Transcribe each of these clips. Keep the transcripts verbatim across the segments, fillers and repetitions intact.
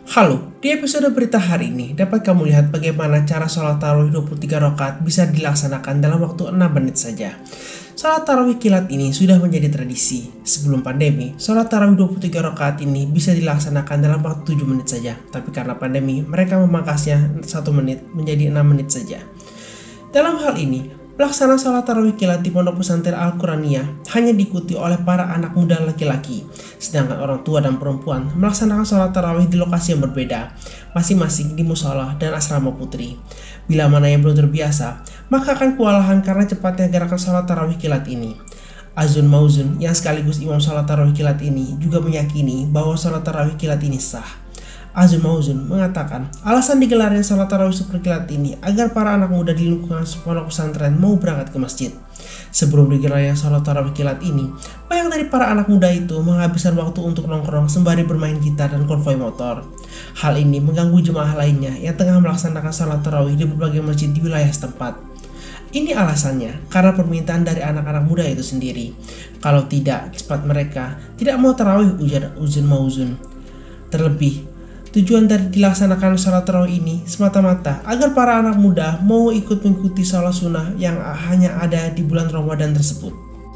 Halo, di episode berita hari ini dapat kamu lihat bagaimana cara sholat tarawih dua puluh tiga rakaat bisa dilaksanakan dalam waktu enam menit saja. Sholat tarawih kilat ini sudah menjadi tradisi. Sebelum pandemi, sholat tarawih dua puluh tiga rakaat ini bisa dilaksanakan dalam waktu tujuh menit saja. Tapi karena pandemi, mereka memangkasnya satu menit menjadi enam menit saja. Dalam hal ini, pelaksanaan sholat tarawih kilat di Pondok Pesantren Al-Quraniyah hanya diikuti oleh para anak muda laki-laki, sedangkan orang tua dan perempuan melaksanakan sholat tarawih di lokasi yang berbeda, masing-masing di musola dan asrama putri. Bila mana yang belum terbiasa, maka akan kewalahan karena cepatnya gerakan sholat tarawih kilat ini. Azun Mauzun yang sekaligus imam sholat tarawih kilat ini juga meyakini bahwa sholat tarawih kilat ini sah. Azun Mauzun mengatakan alasan digelarnya sholat tarawih super kilat ini agar para anak muda di lingkungan pondok pesantren mau berangkat ke masjid. Sebelum digelarnya sholat tarawih kilat ini, banyak dari para anak muda itu menghabiskan waktu untuk nongkrong sembari bermain gitar dan konvoi motor. Hal ini mengganggu jemaah lainnya yang tengah melaksanakan sholat tarawih di berbagai masjid di wilayah setempat. Ini alasannya karena permintaan dari anak-anak muda itu sendiri. Kalau tidak, cepat mereka tidak mau tarawih, ujar Azun Mauzun. Terlebih, tujuan dari dilaksanakan sholat tarawih ini semata-mata agar para anak muda mau ikut mengikuti sholat sunnah yang hanya ada di bulan Ramadan tersebut.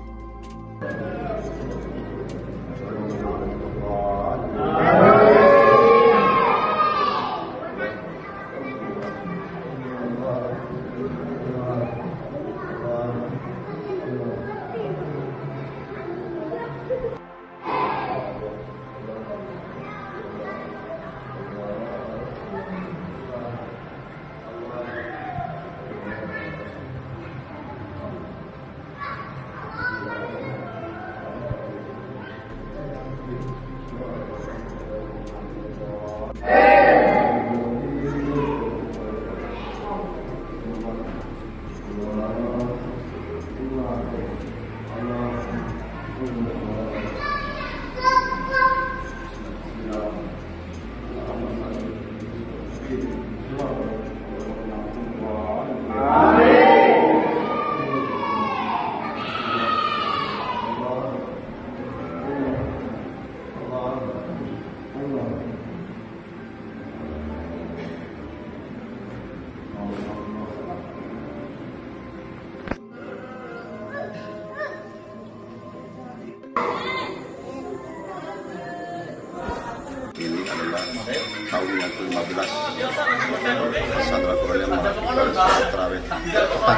Ini adalah tahun yang ke lima belas Pesantren Al-Quraniyah melakukan sholat tarawih tepat.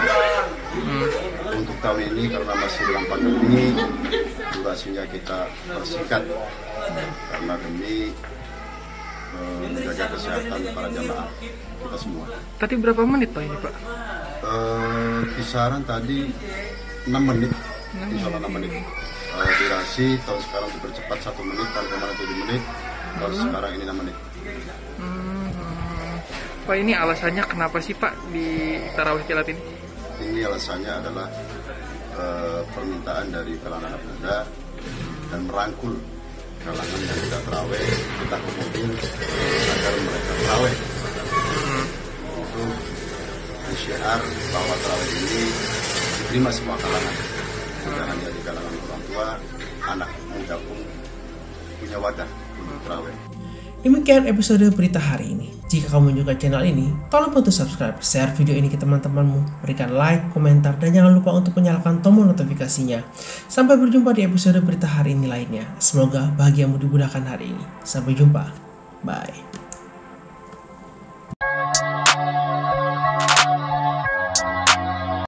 Untuk tahun ini karena masih dalam pandemi, durasinya kita persingkat karena demi menjaga kesehatan para jamaah kita semua. Tadi berapa menit Pak ini Pak? Uh, kisaran tadi enam menit, insya Allah enam menit. Uh, durasi tahun sekarang dipercepat satu menit, tahun kemarin tujuh menit. Kalau sekarang ini enam menit. Hmm. Pak, ini alasannya kenapa sih Pak di tarawih kilat ini? Ini alasannya adalah e, permintaan dari kalangan anak muda dan merangkul kalangan yang tidak tarawih, kita ke mobil agar mereka tarawih. Hmm. Untuk syiar bahwa tarawih ini diterima semua kalangan, tidak hanya di kalangan orang tua, anak muda pun punya wadah untuk tarawih. Demikian episode berita hari ini. Jika kamu menyukai channel ini, tolong bantu subscribe, share video ini ke teman-temanmu, berikan like, komentar, dan jangan lupa untuk menyalakan tombol notifikasinya. Sampai berjumpa di episode berita hari ini lainnya. Semoga bahagiamu dimudahkan hari ini. Sampai jumpa. Bye.